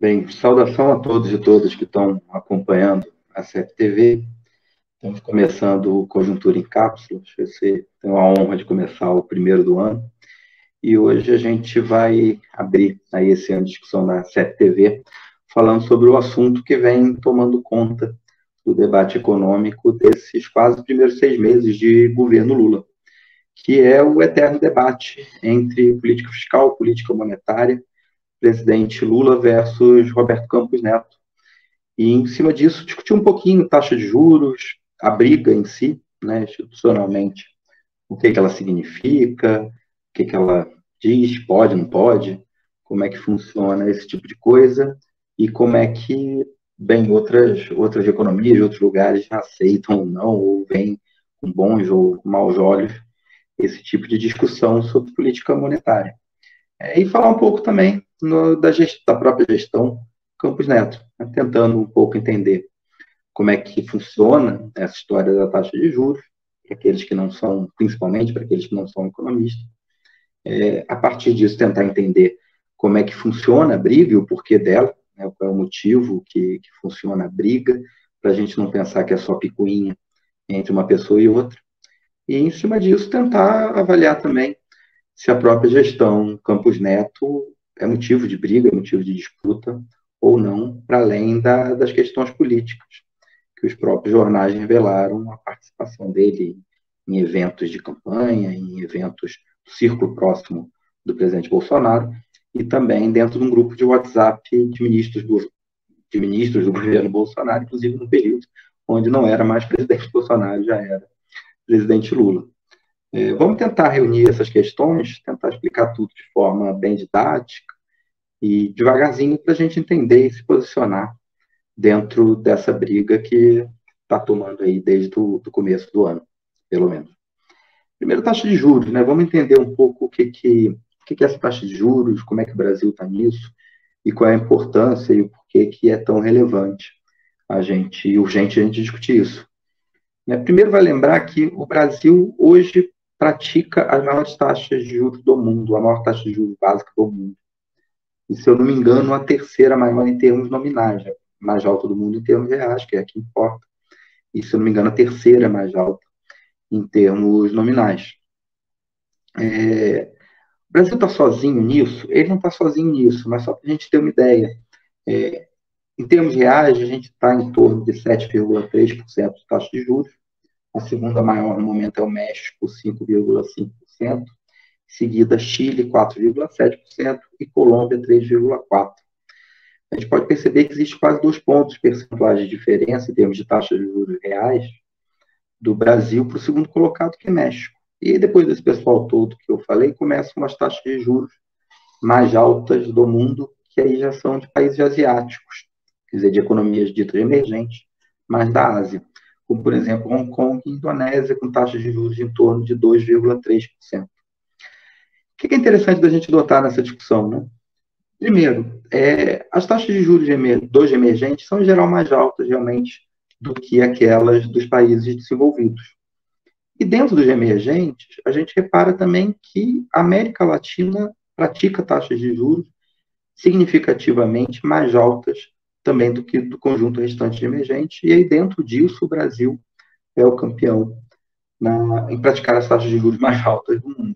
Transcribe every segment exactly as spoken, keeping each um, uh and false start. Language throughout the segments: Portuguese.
Bem, saudação a todos e todas que estão acompanhando a C E P T V. Estamos começando o Conjuntura em Cápsulas. Você tem a honra de começar o primeiro do ano. E hoje a gente vai abrir aí esse ano de discussão na C E P T V, falando sobre o assunto que vem tomando conta do debate econômico desses quase primeiros seis meses de governo Lula, que é o eterno debate entre política fiscal, política monetária, presidente Lula versus Roberto Campos Neto. E, em cima disso, discutir um pouquinho taxa de juros, a briga em si, né, institucionalmente, o que, que ela significa, o que, que ela diz, pode, não pode, como é que funciona esse tipo de coisa e como é que, bem, outras, outras economias, outros lugares aceitam ou não, ou veem com bons ou maus olhos esse tipo de discussão sobre política monetária. É, e falar um pouco também no, da, gest, da própria gestão Campos Neto, né, tentando um pouco entender como é que funciona essa história da taxa de juros, para aqueles que não são, principalmente para aqueles que não são economistas. É, a partir disso, tentar entender como é que funciona a briga e o porquê dela, né, qual é o motivo que, que funciona a briga, para a gente não pensar que é só picuinha entre uma pessoa e outra. E, em cima disso, tentar avaliar também se a própria gestão Campos Neto é motivo de briga, é motivo de disputa ou não, para além da, das questões políticas, que os próprios jornais revelaram a participação dele em eventos de campanha, em eventos do círculo próximo do presidente Bolsonaro, e também dentro de um grupo de WhatsApp de ministros do, de ministros do governo Bolsonaro, inclusive no período onde não era mais presidente Bolsonaro, já era presidente Lula. É, vamos tentar reunir essas questões, tentar explicar tudo de forma bem didática e devagarzinho para a gente entender e se posicionar dentro dessa briga que está tomando aí desde o do começo do ano, pelo menos. Primeiro, taxa de juros, né? Vamos entender um pouco o que, que, o que, que é essa taxa de juros, como é que o Brasil está nisso e qual é a importância e o porquê que é tão relevante a gente, urgente a gente discutir isso. Né? Primeiro, vai lembrar que o Brasil hoje pratica as maiores taxas de juros do mundo, a maior taxa de juros básica do mundo. E, se eu não me engano, a terceira maior em termos nominais, a mais alta do mundo em termos reais, que é a que importa. E, se eu não me engano, a terceira mais alta em termos nominais. É, o Brasil está sozinho nisso? Ele não está sozinho nisso, mas só para a gente ter uma ideia. É, em termos reais, a gente está em torno de sete vírgula três por cento de taxa de juros. A segunda maior no momento é o México, cinco vírgula cinco por cento. Em seguida, Chile, quatro vírgula sete por cento. E Colômbia, três vírgula quatro por cento. A gente pode perceber que existe quase dois pontos percentuais de diferença em termos de taxas de juros reais do Brasil para o segundo colocado, que é México. E depois desse pessoal todo que eu falei, começam as taxas de juros mais altas do mundo, que aí já são de países asiáticos, quer dizer, de economias ditas emergentes, mas da Ásia, como, por exemplo, Hong Kong e Indonésia, com taxas de juros em torno de dois vírgula três por cento. O que é interessante da gente notar nessa discussão, né? Primeiro, é, as taxas de juros dos emergentes são, em geral, mais altas, realmente, do que aquelas dos países desenvolvidos. E dentro dos emergentes, a gente repara também que a América Latina pratica taxas de juros significativamente mais altas também do que do conjunto restante de emergentes, e aí dentro disso o Brasil é o campeão na, em praticar as taxas de juros mais altas do mundo.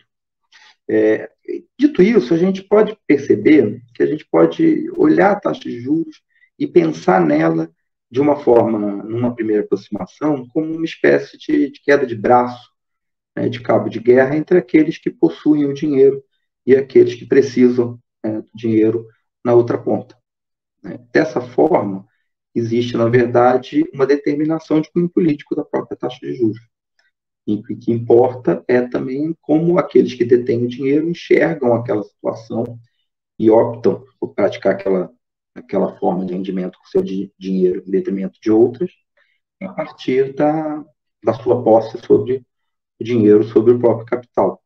É, dito isso, a gente pode perceber que a gente pode olhar a taxa de juros e pensar nela de uma forma, numa primeira aproximação, como uma espécie de, de queda de braço, né, de cabo de guerra entre aqueles que possuem o dinheiro e aqueles que precisam, né, do dinheiro na outra ponta. Né. Dessa forma, existe, na verdade, uma determinação de cunho político da própria taxa de juros. E o que importa é também como aqueles que detêm o dinheiro enxergam aquela situação e optam por praticar aquela, aquela forma de rendimento com seu di dinheiro em detrimento de outras, a partir da, da sua posse sobre o dinheiro, sobre o próprio capital.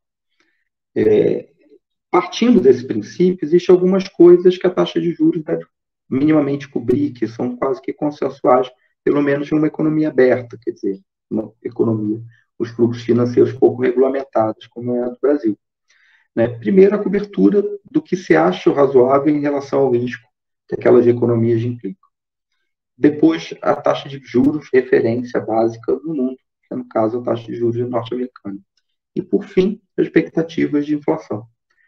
É, partindo desse princípio, existem algumas coisas que a taxa de juros deve minimamente cobrir, que são quase que consensuais, pelo menos em uma economia aberta, quer dizer, uma economia, os fluxos financeiros pouco regulamentados, como é a do Brasil. Né? Primeiro, a cobertura do que se acha razoável em relação ao risco que aquelas economias implicam. Depois, a taxa de juros referência básica no mundo, que é, no caso, a taxa de juros norte-americana. E, por fim, as expectativas de inflação.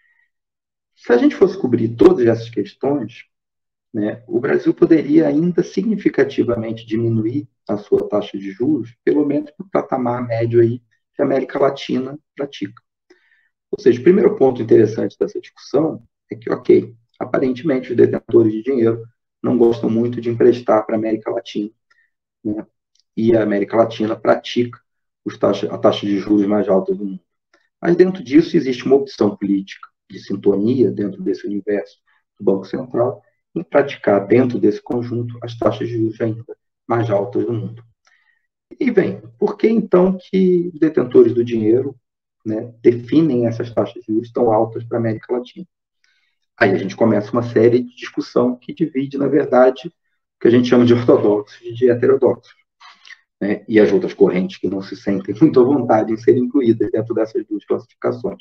Se a gente fosse cobrir todas essas questões, né, o Brasil poderia ainda significativamente diminuir a sua taxa de juros, pelo menos para o patamar médio aí que a América Latina pratica. Ou seja, o primeiro ponto interessante dessa discussão é que, ok, aparentemente os detentores de dinheiro não gostam muito de emprestar para a América Latina, né, e a América Latina pratica os taxa, a taxa de juros mais alta do mundo. Mas dentro disso existe uma opção política de sintonia dentro desse universo do Banco Central em praticar dentro desse conjunto as taxas de juros ainda mais altas do mundo. E bem, por que então que os detentores do dinheiro, né, definem essas taxas de juros tão altas para a América Latina? Aí a gente começa uma série de discussão que divide, na verdade, o que a gente chama de ortodoxos e de heterodoxos, né, e as outras correntes que não se sentem muito à vontade em serem incluídas dentro dessas duas classificações.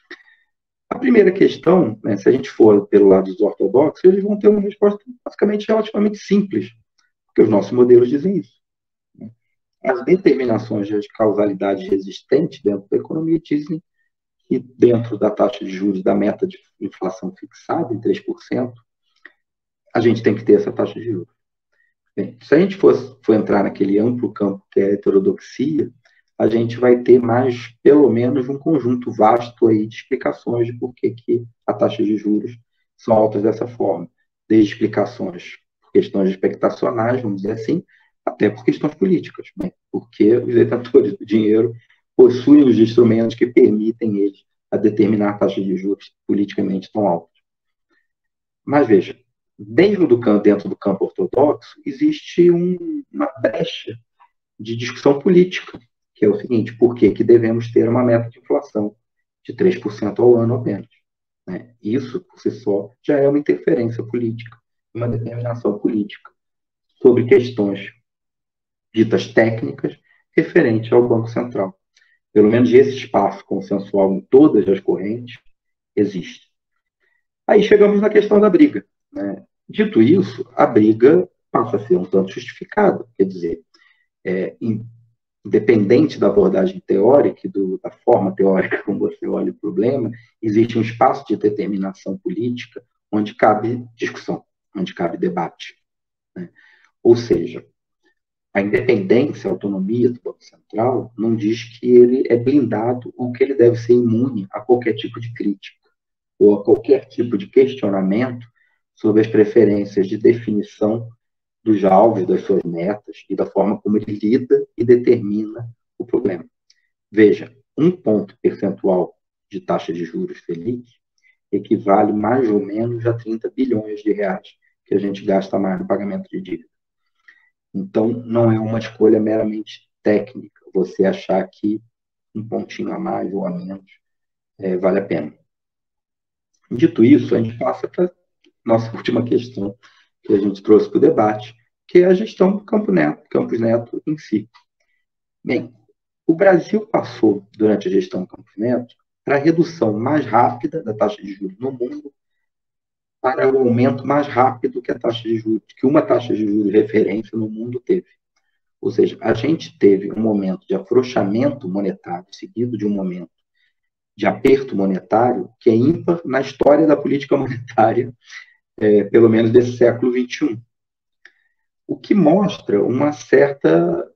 A primeira questão, né, se a gente for pelo lado dos ortodoxos, eles vão ter uma resposta basicamente relativamente simples, porque os nossos modelos dizem isso. As determinações de causalidade existentes dentro da economia dizem que dentro da taxa de juros da meta de inflação fixada em três por cento, a gente tem que ter essa taxa de juros. Bem, se a gente for, for entrar naquele amplo campo que é a heterodoxia, a gente vai ter mais, pelo menos, um conjunto vasto aí de explicações de por que, que a taxa de juros são altas dessa forma. Desde explicações por questões expectacionais, vamos dizer assim, até por questões políticas, né? Porque os detentores do dinheiro possuem os instrumentos que permitem eles a determinar a taxa de juros politicamente tão altas. Mas veja, dentro do campo, dentro do campo ortodoxo, existe um, uma brecha de discussão política, que é o seguinte: por que, que devemos ter uma meta de inflação de três por cento ao ano apenas? Né? Isso, por si só, já é uma interferência política, uma determinação política sobre questões ditas técnicas referentes ao Banco Central. Pelo menos esse espaço consensual em todas as correntes existe. Aí chegamos na questão da briga, né? Dito isso, a briga passa a ser um tanto justificada, quer dizer, é, independente da abordagem teórica e do, da forma teórica como você olha o problema, existe um espaço de determinação política onde cabe discussão, onde cabe debate, né? Ou seja, a independência, a autonomia do Banco Central não diz que ele é blindado ou que ele deve ser imune a qualquer tipo de crítica ou a qualquer tipo de questionamento sobre as preferências de definição dos alvos, das suas metas e da forma como ele lida e determina o problema. Veja, um ponto percentual de taxa de juros Selic equivale mais ou menos a trinta bilhões de reais que a gente gasta mais no pagamento de dívida. Então, não é uma escolha meramente técnica você achar que um pontinho a mais ou a menos é, vale a pena. Dito isso, a gente passa para a nossa última questão que a gente trouxe para o debate, que é a gestão do Campo Neto, Campos Neto em si. Bem, o Brasil passou, durante a gestão do Campos Neto, para a redução mais rápida da taxa de juros no mundo, para o aumento mais rápido que a taxa de juros, que uma taxa de juros referência no mundo teve. Ou seja, a gente teve um momento de afrouxamento monetário, seguido de um momento de aperto monetário, que é ímpar na história da política monetária, é, pelo menos desse século vinte e um. O que mostra uma certa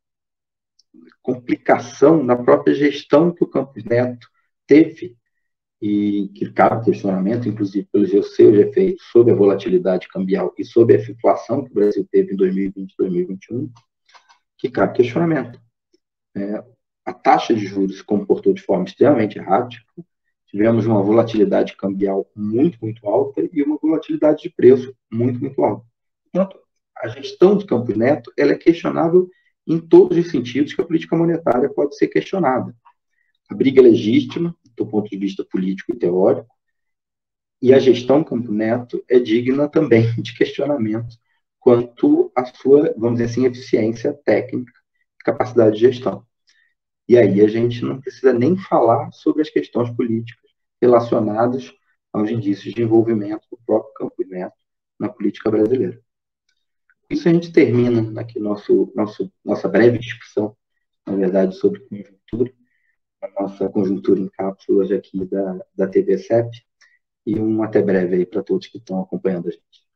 complicação na própria gestão que o Campos Neto teve, e que cabe questionamento, inclusive, pelos seus efeitos sobre a volatilidade cambial e sobre a inflação que o Brasil teve em dois mil e vinte e dois mil e vinte e um, que cabe questionamento. É, a taxa de juros se comportou de forma extremamente errática, tivemos uma volatilidade cambial muito, muito alta e uma volatilidade de preço muito, muito alta. Portanto, a gestão de Campos Neto ela é questionável em todos os sentidos que a política monetária pode ser questionada. A briga é legítima, do ponto de vista político e teórico, e a gestão Campos Neto é digna também de questionamento quanto à sua, vamos dizer assim, eficiência técnica e capacidade de gestão. E aí a gente não precisa nem falar sobre as questões políticas relacionadas aos indícios de envolvimento do próprio Campos Neto na política brasileira. Com isso a gente termina aqui nosso, nosso, nossa breve discussão, na verdade, sobre conjuntura, a nossa conjuntura em cápsulas aqui da, da T V C E P, e um até breve aí para todos que estão acompanhando a gente.